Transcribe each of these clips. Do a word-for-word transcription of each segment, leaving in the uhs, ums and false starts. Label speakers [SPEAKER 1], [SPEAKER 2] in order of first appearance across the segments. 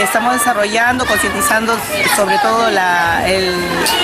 [SPEAKER 1] estamos desarrollando, concientizando sobre todo la, el,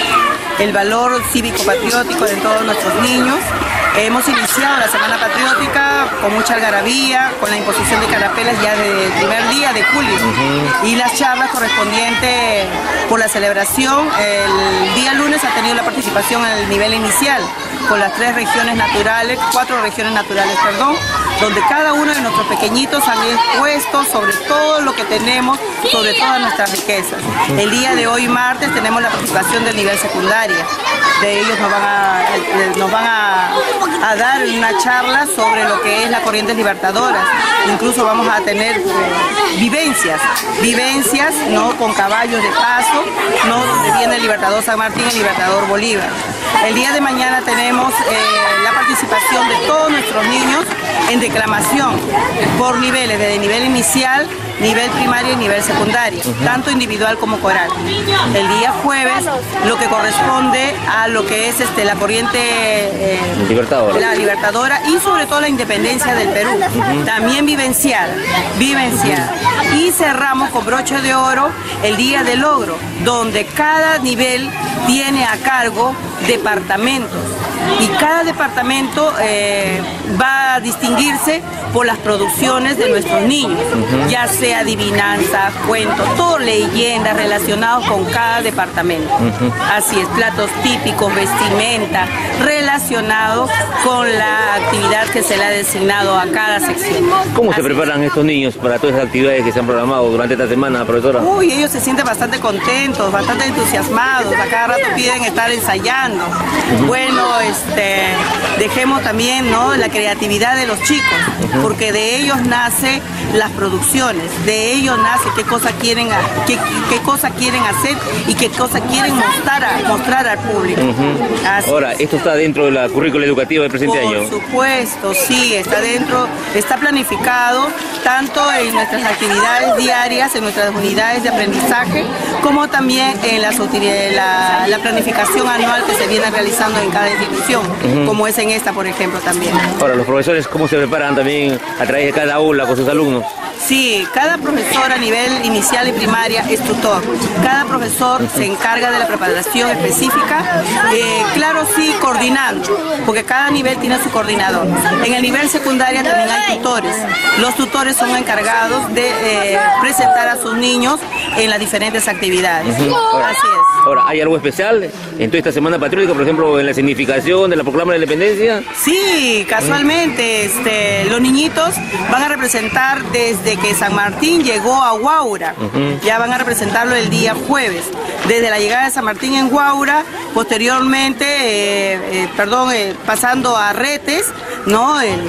[SPEAKER 1] el valor cívico-patriótico de todos nuestros niños. Hemos iniciado la Semana Patriótica con mucha algarabía, con la imposición de carapelas ya del primer día de julio. Uh-huh. Y las charlas correspondientes por la celebración. El día lunes ha tenido la participación en el nivel inicial, con las tres regiones naturales, cuatro regiones naturales, perdón, donde cada uno de nuestros pequeñitos han expuesto sobre todo lo que tenemos, sobre todas nuestras riquezas. El día de hoy, martes, tenemos la participación del nivel secundaria. De ellos nos van a, nos van a, a dar una charla sobre lo que es las corrientes libertadoras. Incluso vamos a tener eh, vivencias, vivencias, ¿no?, con caballos de paso, ¿no?, donde viene el Libertador San Martín y el Libertador Bolívar. El día de mañana tenemos eh, la participación de todos nuestros niños en declamación por niveles, desde nivel inicial, nivel primario y nivel secundario, uh-huh, tanto individual como coral. El día jueves, lo que corresponde a lo que es este, la corriente eh, libertadora. La libertadora y sobre todo la independencia del Perú, uh-huh, también vivencial, vivencial. Uh-huh. Y cerramos con broche de oro el día del logro, donde cada nivel tiene a cargo departamentos y cada departamento eh, va a distinguirse por las producciones de nuestros niños, uh-huh, ya sea adivinanza, cuentos, todo leyendas relacionados con cada departamento. Uh-huh. Así es, platos típicos, vestimenta, relacionados con la actividad que se le ha designado a cada sección.
[SPEAKER 2] ¿Cómo
[SPEAKER 1] Así
[SPEAKER 2] se preparan es. estos niños para todas esas actividades que se han programado durante esta semana, profesora?
[SPEAKER 1] Uy, ellos se sienten bastante contentos, bastante entusiasmados, a cada rato piden estar ensayando. Uh-huh. Bueno, este, dejemos también, ¿no?, la creatividad de los chicos, uh-huh, porque de ellos nace las producciones, de ellos nace qué cosa quieren, qué, qué cosa quieren hacer y qué cosa quieren mostrar, a, mostrar al público. Uh-huh.
[SPEAKER 2] Ahora, ¿esto está dentro de la currícula educativa del presente
[SPEAKER 1] Por
[SPEAKER 2] año?
[SPEAKER 1] Por supuesto, sí, está dentro, está planificado tanto en nuestras actividades diarias, en nuestras unidades de aprendizaje, como también en las, la, la planificación anual que se viene realizando en cada institución, uh-huh, como es en esta, por ejemplo, también.
[SPEAKER 2] Ahora, los profesores, ¿cómo se preparan también a través de cada aula con sus alumnos?
[SPEAKER 1] Sí, cada profesor a nivel inicial y primaria es tutor. Cada profesor se encarga de la preparación específica, eh, claro, sí, coordinando, porque cada nivel tiene su coordinador. En el nivel secundario también hay tutores. Los tutores son encargados de eh, presentar a sus niños en las diferentes actividades. Uh-huh.
[SPEAKER 2] Ahora,
[SPEAKER 1] así es.
[SPEAKER 2] Ahora, ¿hay algo especial en toda esta Semana Patriótica, por ejemplo, en la significación de la proclama de la independencia?
[SPEAKER 1] Sí, casualmente, este, los niñitos van a representar desde que San Martín llegó a Huaura, uh-huh, ya van a representarlo el día jueves, desde la llegada de San Martín en Huaura, posteriormente, eh, eh, perdón, eh, pasando a Retes, ¿no? El,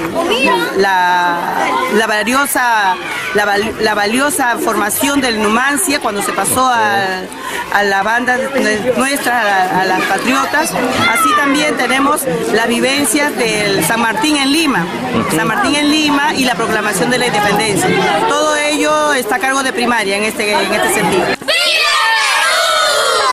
[SPEAKER 1] la, la valiosa, la, la valiosa formación del Numancia cuando se pasó a, a la banda nuestra, a, la, a las patriotas. Así también tenemos las vivencias del San Martín en Lima, San Martín en Lima y la proclamación de la independencia. Todo ello está a cargo de primaria en este, en este sentido.